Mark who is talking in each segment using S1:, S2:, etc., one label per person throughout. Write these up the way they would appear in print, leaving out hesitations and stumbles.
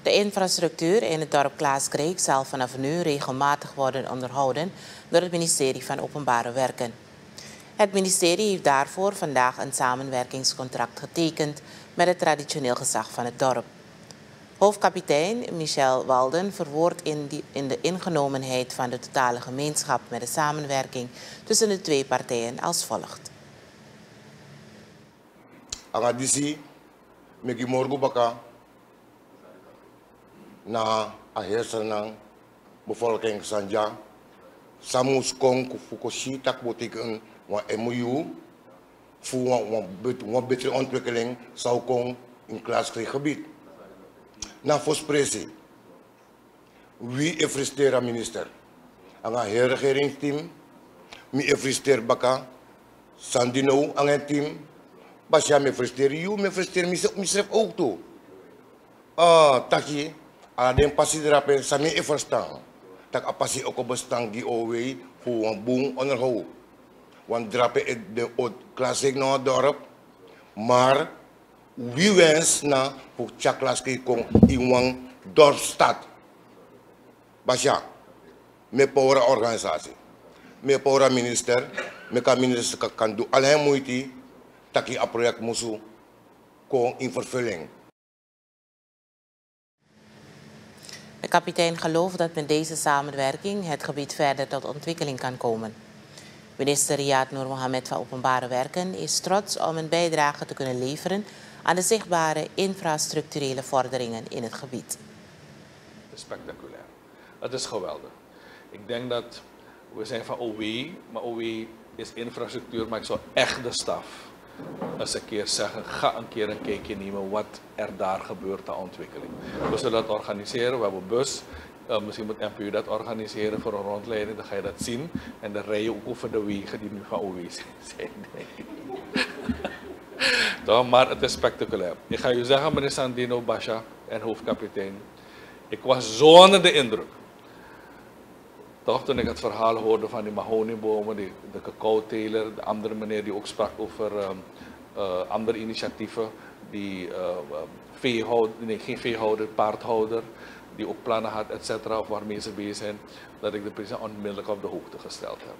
S1: De infrastructuur in het dorp Klaaskreek zal vanaf nu regelmatig worden onderhouden door het ministerie van Openbare Werken. Het ministerie heeft daarvoor vandaag een samenwerkingscontract getekend met het traditioneel gezag van het dorp. Hoofdkapitein Michel Walden verwoordt in de ingenomenheid van de totale gemeenschap met de samenwerking tussen de twee partijen als volgt.
S2: Agadisi, megi morgu baka na ahersanang bevolking Sanja, samus kong kufukoshi tak botiken wa MOU voor een betere ontwikkeling zou komen in Klaaskreek gebied. Na voorspresi, wie efristera minister, anga her regeringsteam, mi efrister baka, Sandino ang het team, basya me efrister you, me efrister misref ook toe. Taki, den pasi drape sami efrstang, tak apasi ook bestang giveaway voor een boom onderhoud. Want drape de Klaaskreek naar het dorp, maar wie wens na voor Klaaskreek kon in een dorpstad. Basja, me power organisatie, me power minister, me kan minister kan doen alleen moeite, taki a project musu kon in vervulling.
S1: De kapitein gelooft dat met deze samenwerking het gebied verder tot ontwikkeling kan komen. Minister Riyad Noor Mohammed van Openbare Werken is trots om een bijdrage te kunnen leveren aan de zichtbare infrastructurele vorderingen in het gebied.
S3: Het is spectaculair. Het is geweldig. Ik denk dat we zijn van OW, maar OW is infrastructuur, maar ik zou echt de staf eens een keer zeggen, ga een keer een kijkje nemen wat er daar gebeurt aan ontwikkeling. We zullen dat organiseren, we hebben een bus. Misschien moet NPU dat organiseren voor een rondleiding, dan ga je dat zien. En dan rij je ook over de wegen die nu van OW zijn. Toch, maar het is spectaculair. Ik ga u zeggen, meneer Sandino Basha en hoofdkapitein, ik was zo onder de indruk. Toch, toen ik het verhaal hoorde van die mahoniebomen, de cacao-teler, de andere meneer die ook sprak over andere initiatieven, die geen veehouder, paardhouder, die ook plannen had, et cetera, of waarmee ze bezig zijn, dat ik de president onmiddellijk op de hoogte gesteld heb.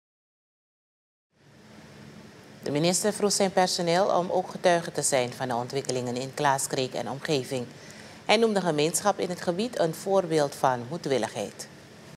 S1: De minister vroeg zijn personeel om ook getuige te zijn van de ontwikkelingen in Klaaskreek en omgeving. Hij noemde de gemeenschap in het gebied een voorbeeld van moedwilligheid.